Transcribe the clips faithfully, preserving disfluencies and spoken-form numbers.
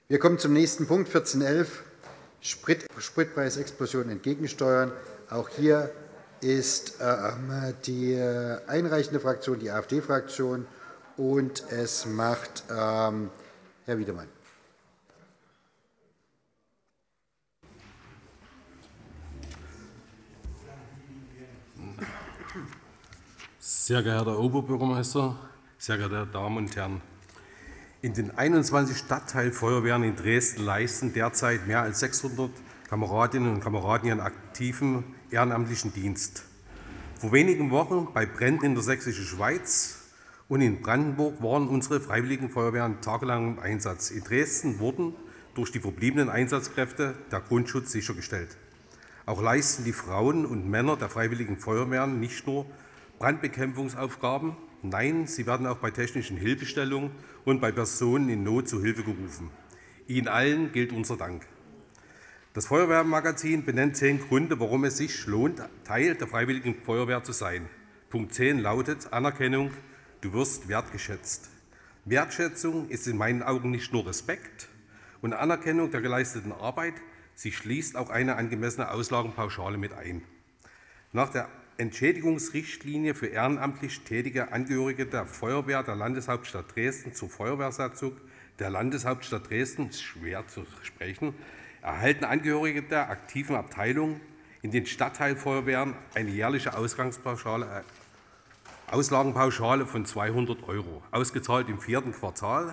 Wir kommen zum nächsten Punkt, vierzehn elf, Sprit, Spritpreisexplosion entgegensteuern. Auch hier ist äh, die einreichende Fraktion die AfD-Fraktion, und es macht ähm, Herr Wiedemann. Sehr geehrter Herr Oberbürgermeister, sehr geehrte Damen und Herren! In den einundzwanzig Stadtteilfeuerwehren in Dresden leisten derzeit mehr als sechshundert Kameradinnen und Kameraden ihren aktiven ehrenamtlichen Dienst. Vor wenigen Wochen bei Bränden in der Sächsischen Schweiz und in Brandenburg waren unsere Freiwilligen Feuerwehren tagelang im Einsatz. In Dresden wurden durch die verbliebenen Einsatzkräfte der Grundschutz sichergestellt. Auch leisten die Frauen und Männer der Freiwilligen Feuerwehren nicht nur Brandbekämpfungsaufgaben, nein, sie werden auch bei technischen Hilfestellungen und bei Personen in Not zu Hilfe gerufen. Ihnen allen gilt unser Dank. Das Feuerwehrmagazin benennt zehn Gründe, warum es sich lohnt, Teil der Freiwilligen Feuerwehr zu sein. Punkt zehn lautet Anerkennung, du wirst wertgeschätzt. Wertschätzung ist in meinen Augen nicht nur Respekt und Anerkennung der geleisteten Arbeit, sie schließt auch eine angemessene Auslagenpauschale mit ein. Nach der Entschädigungsrichtlinie für ehrenamtlich tätige Angehörige der Feuerwehr der Landeshauptstadt Dresden zur Feuerwehrsatzung der Landeshauptstadt Dresden, ist schwer zu sprechen, erhalten Angehörige der aktiven Abteilung in den Stadtteilfeuerwehren eine jährliche Ausgangspauschale, Auslagenpauschale von zweihundert Euro, ausgezahlt im vierten Quartal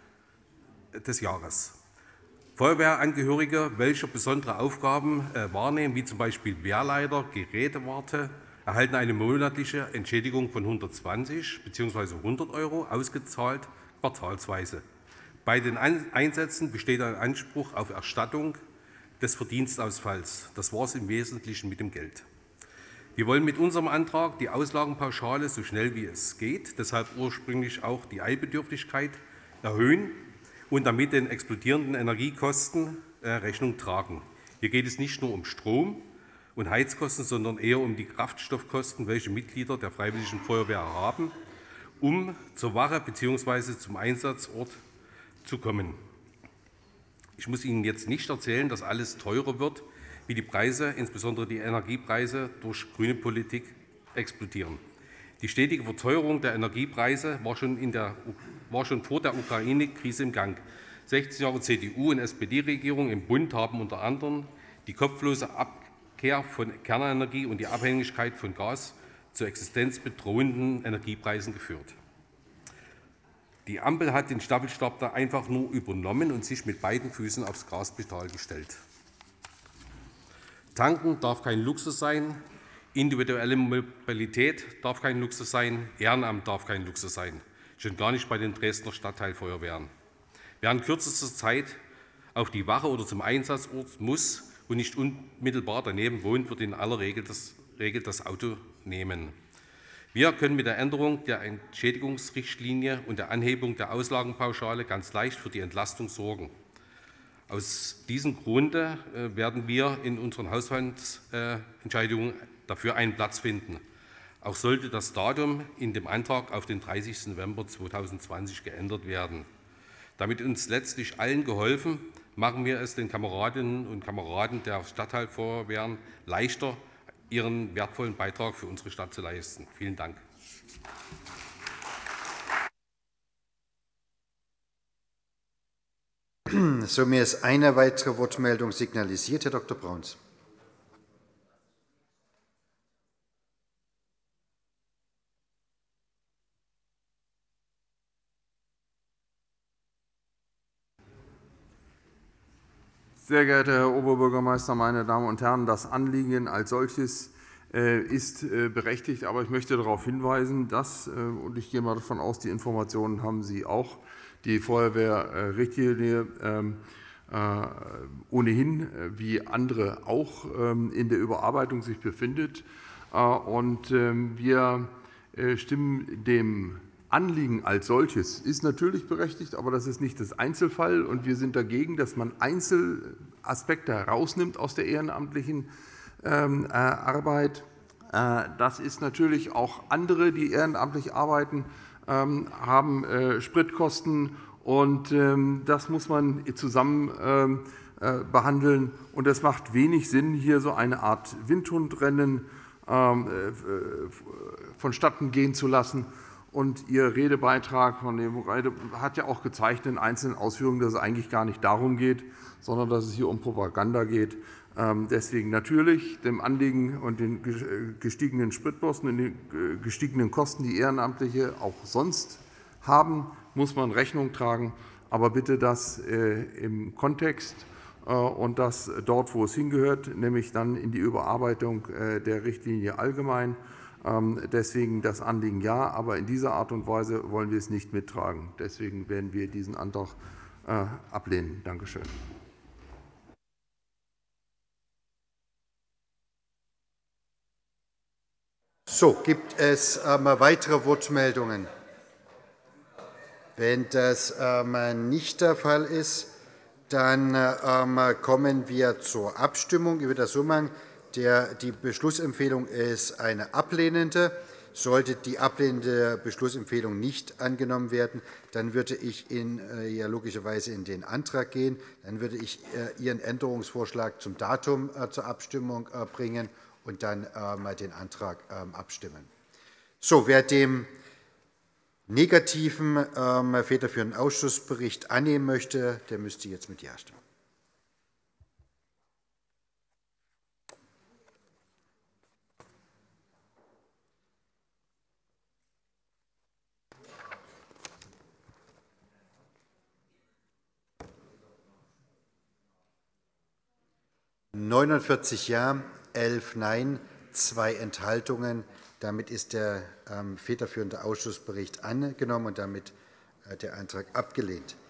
des Jahres. Feuerwehrangehörige, welche besondere Aufgaben äh, wahrnehmen, wie zum Beispiel Wehrleiter, Gerätewarte, erhalten eine monatliche Entschädigung von hundertzwanzig bzw. hundert Euro, ausgezahlt quartalsweise. Bei den Einsätzen besteht ein Anspruch auf Erstattung des Verdienstausfalls. Das war es im Wesentlichen mit dem Geld. Wir wollen mit unserem Antrag die Auslagenpauschale so schnell wie es geht, deshalb ursprünglich auch die Eilbedürftigkeit erhöhen und damit den explodierenden Energiekosten Rechnung tragen. Hier geht es nicht nur um Strom und Heizkosten, sondern eher um die Kraftstoffkosten, welche Mitglieder der Freiwilligen Feuerwehr haben, um zur Wache bzw. zum Einsatzort zu kommen. Ich muss Ihnen jetzt nicht erzählen, dass alles teurer wird, wie die Preise, insbesondere die Energiepreise, durch grüne Politik explodieren. Die stetige Verteuerung der Energiepreise war schon, in der, war schon vor der Ukraine-Krise im Gang. sechzehn Jahre C D U- und S P D-Regierung im Bund haben unter anderem die kopflose Abkehr von Kernenergie und die Abhängigkeit von Gas zu existenzbedrohenden Energiepreisen geführt. Die Ampel hat den Staffelstab da einfach nur übernommen und sich mit beiden Füßen aufs Gaspedal gestellt. Tanken darf kein Luxus sein, individuelle Mobilität darf kein Luxus sein, Ehrenamt darf kein Luxus sein, schon gar nicht bei den Dresdner Stadtteilfeuerwehren. Wer in kürzester Zeit auf die Wache oder zum Einsatzort muss und nicht unmittelbar daneben wohnt, wird in aller Regel das, Regel das Auto nehmen. Wir können mit der Änderung der Entschädigungsrichtlinie und der Anhebung der Auslagenpauschale ganz leicht für die Entlastung sorgen. Aus diesem Grunde werden wir in unseren Haushaltsentscheidungen dafür einen Platz finden. Auch sollte das Datum in dem Antrag auf den dreißigsten November zweitausendzwanzig geändert werden. Damit uns letztlich allen geholfen, machen wir es den Kameradinnen und Kameraden der Stadtteilfeuerwehren leichter, ihren wertvollen Beitrag für unsere Stadt zu leisten. Vielen Dank. So, mir ist eine weitere Wortmeldung signalisiert. Herr Doktor Brauns. Sehr geehrter Herr Oberbürgermeister, meine Damen und Herren! Das Anliegen als solches ist berechtigt, aber ich möchte darauf hinweisen, dass, und ich gehe mal davon aus, die Informationen haben Sie auch, die Feuerwehrrichtlinie ohnehin wie andere auch in der Überarbeitung sich befindet. Und wir stimmen dem Anliegen als solches ist natürlich berechtigt, aber das ist nicht das Einzelfall. Und wir sind dagegen, dass man Einzelaspekte herausnimmt aus der ehrenamtlichen Arbeit. Das ist natürlich auch andere, die ehrenamtlich arbeiten, haben Spritkosten Und ähm, das muss man zusammen ähm, äh, behandeln. Und es macht wenig Sinn, hier so eine Art Windhundrennen ähm, äh, vonstatten gehen zu lassen. Und Ihr Redebeitrag von dem Reide hat ja auch gezeigt in einzelnen Ausführungen, dass es eigentlich gar nicht darum geht, sondern dass es hier um Propaganda geht. Deswegen natürlich dem Anliegen und den gestiegenen Spritkosten und den gestiegenen Kosten, die Ehrenamtliche auch sonst haben, muss man Rechnung tragen. Aber bitte das im Kontext und das dort, wo es hingehört, nämlich dann in die Überarbeitung der Richtlinie allgemein. Deswegen das Anliegen ja, aber in dieser Art und Weise wollen wir es nicht mittragen. Deswegen werden wir diesen Antrag ablehnen. Danke schön. So, gibt es ähm, weitere Wortmeldungen? Wenn das ähm, nicht der Fall ist, dann ähm, kommen wir zur Abstimmung. Ich würde das so machen. Der, die Beschlussempfehlung ist eine ablehnende. Sollte die ablehnende Beschlussempfehlung nicht angenommen werden, dann würde ich in, äh, ja, logischerweise in den Antrag gehen. Dann würde ich äh, Ihren Änderungsvorschlag zum Datum äh, zur Abstimmung äh, bringen und dann ähm, den Antrag ähm, abstimmen. So, wer dem negativen ähm, federführenden Ausschussbericht annehmen möchte, der müsste jetzt mit Ja stimmen. neunundvierzig Ja, elf Nein, zwei Enthaltungen. Damit ist der ähm, federführende Ausschussbericht angenommen und damit äh, der Antrag abgelehnt.